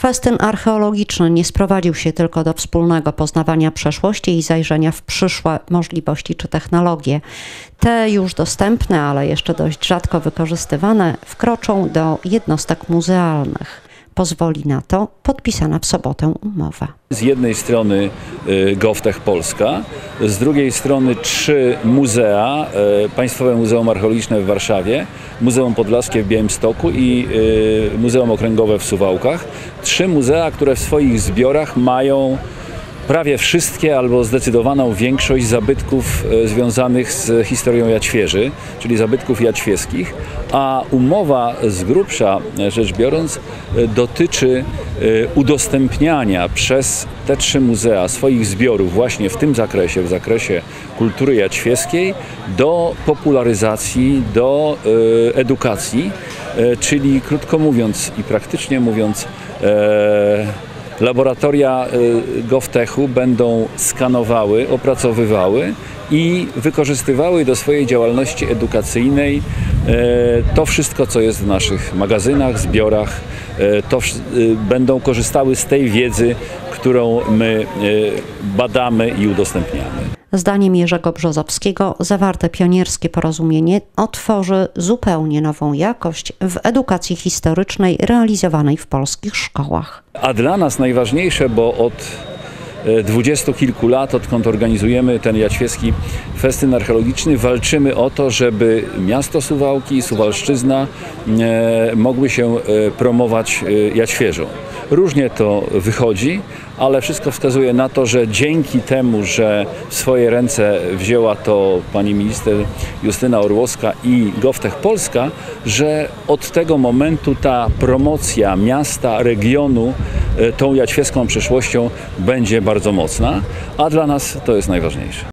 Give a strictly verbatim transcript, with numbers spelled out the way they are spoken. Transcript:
Festyn archeologiczny nie sprowadził się tylko do wspólnego poznawania przeszłości i zajrzenia w przyszłe możliwości czy technologie. Te już dostępne, ale jeszcze dość rzadko wykorzystywane, wkroczą do jednostek muzealnych. Pozwoli na to podpisana w sobotę umowa. Z jednej strony GovTech Polska, z drugiej strony trzy muzea, Państwowe Muzeum Archeologiczne w Warszawie, Muzeum Podlaskie w Białymstoku i Muzeum Okręgowe w Suwałkach. Trzy muzea, które w swoich zbiorach mają prawie wszystkie albo zdecydowaną większość zabytków związanych z historią Jaćwieży, czyli zabytków jaćwieskich, a umowa z grubsza rzecz biorąc dotyczy udostępniania przez te trzy muzea swoich zbiorów właśnie w tym zakresie, w zakresie kultury jaćwieskiej do popularyzacji, do edukacji, czyli krótko mówiąc i praktycznie mówiąc, laboratoria GovTechu będą skanowały, opracowywały i wykorzystywały do swojej działalności edukacyjnej to wszystko, co jest w naszych magazynach, zbiorach. To będą korzystały z tej wiedzy, którą my badamy i udostępniamy. Zdaniem Jerzego Brzozowskiego zawarte pionierskie porozumienie otworzy zupełnie nową jakość w edukacji historycznej realizowanej w polskich szkołach. A dla nas najważniejsze, bo od dwudziestu kilku lat, odkąd organizujemy ten jaćwieski festyn archeologiczny, walczymy o to, żeby miasto Suwałki i Suwalszczyzna mogły się promować Jaćwierzą. Różnie to wychodzi, ale wszystko wskazuje na to, że dzięki temu, że w swoje ręce wzięła to pani minister Justyna Orłowska i GovTech Polska, że od tego momentu ta promocja miasta, regionu tą jaćwieską przeszłością będzie bardzo mocna, a dla nas to jest najważniejsze.